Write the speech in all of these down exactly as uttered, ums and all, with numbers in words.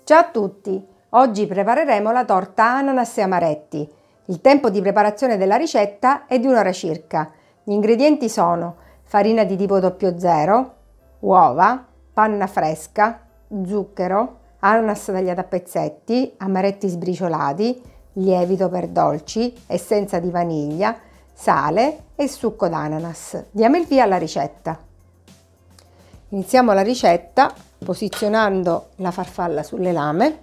Ciao a tutti! Oggi prepareremo la torta ananas e amaretti. Il tempo di preparazione della ricetta è di un'ora circa. Gli ingredienti sono farina di tipo zero zero, uova, panna fresca, zucchero, ananas tagliato a pezzetti, amaretti sbriciolati, lievito per dolci, essenza di vaniglia, sale e succo d'ananas. Diamo il via alla ricetta. Iniziamo la ricetta posizionando la farfalla sulle lame.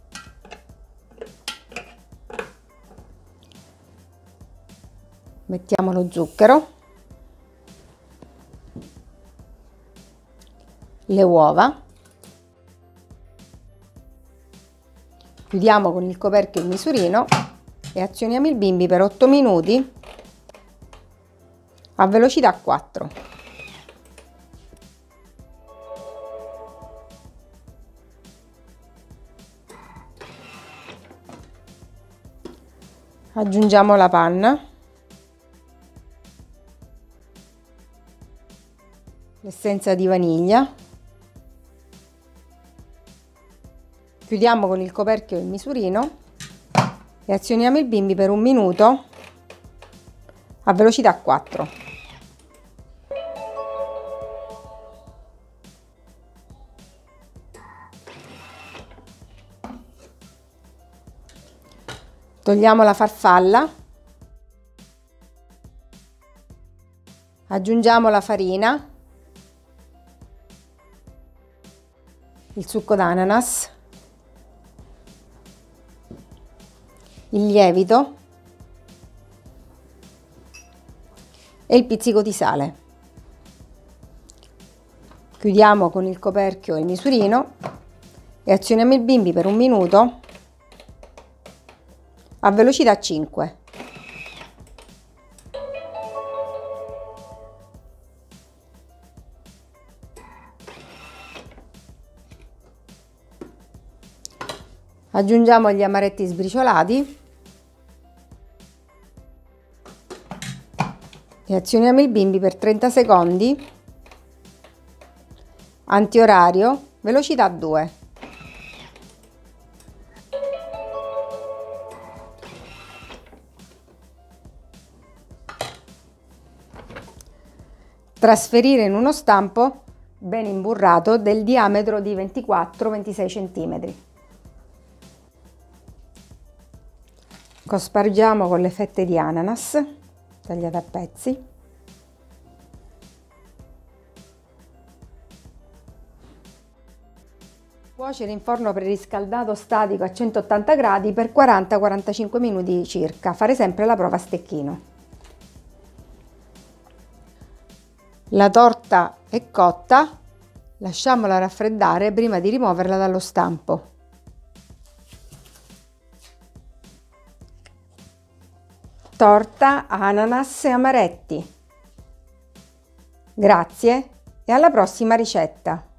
Mettiamo lo zucchero, le uova, chiudiamo con il coperchio il misurino e azioniamo il bimbi per otto minuti a velocità quattro. Aggiungiamo la panna, l'essenza di vaniglia, chiudiamo con il coperchio il misurino e azioniamo il bimbi per un minuto a velocità quattro. Togliamo la farfalla, aggiungiamo la farina, il succo d'ananas, il lievito e il pizzico di sale. Chiudiamo con il coperchio il misurino e azioniamo il bimbi per un minuto a velocità cinque. Aggiungiamo gli amaretti sbriciolati e azioniamo il bimbi per trenta secondi, antiorario, velocità due. Trasferire in uno stampo ben imburrato del diametro di ventiquattro ventisei centimetri. Cospargiamo con le fette di ananas tagliate a pezzi. Cuocere in forno preriscaldato statico a centottanta gradi per quaranta quarantacinque minuti circa. Fare sempre la prova a stecchino. La torta è cotta, lasciamola raffreddare prima di rimuoverla dallo stampo. Torta ananas e amaretti. Grazie e alla prossima ricetta!